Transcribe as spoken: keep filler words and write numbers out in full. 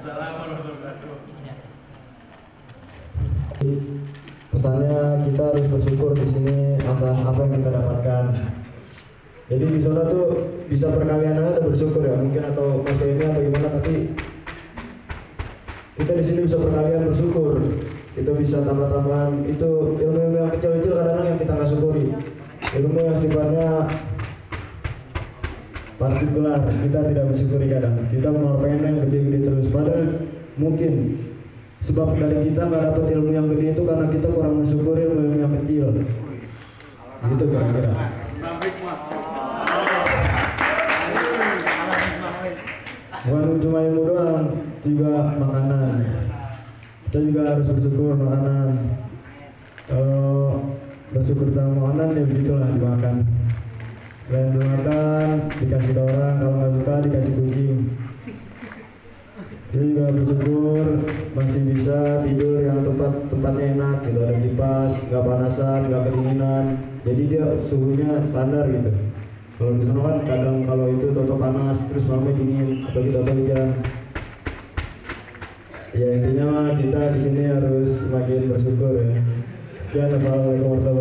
Pesannya kita harus bersyukur di sini atas apa yang kita dapatkan. Jadi di sana tuh bisa perkalian aja bersyukur ya, mungkin atau masih ini atau gimana, tapi kita di sini bisa perkalian bersyukur. Kita bisa tambah-tambahan itu ilmu-ilmu yang kecil-kecil kadang-kadang yang kita nggak syukuri. Ilmu yang sifatnya partikular kita tidak bersyukuri kadang. Kita mau pengen yang gede-gede terus. Padahal mungkin sebab dari kita nggak dapat ilmu yang gede itu karena kita kurang mensyukuri ilmu-ilmu yang kecil. Gitu kira-kira. Bukan cuma ilmu doang, juga makanan. Kita juga harus bersyukur makanan. Kalau bersyukur tentang makanan ya begitulah dimakan. Selain dimakan, dikasih ke orang, kalau nggak suka dikasih kucing. Kita juga bersyukur masih bisa tidur yang tempat tempatnya enak gitu, ada kipas, nggak panasan, nggak kedinginan. Jadi dia suhunya standar gitu. Kalau di sana kan kadang kalau itu toto panas terus malamnya dingin atau kita toto hujan. Ya intinya kita di sini harus semakin bersyukur ya. Sekian, assalamualaikum warahmatullahi wabarakatuh.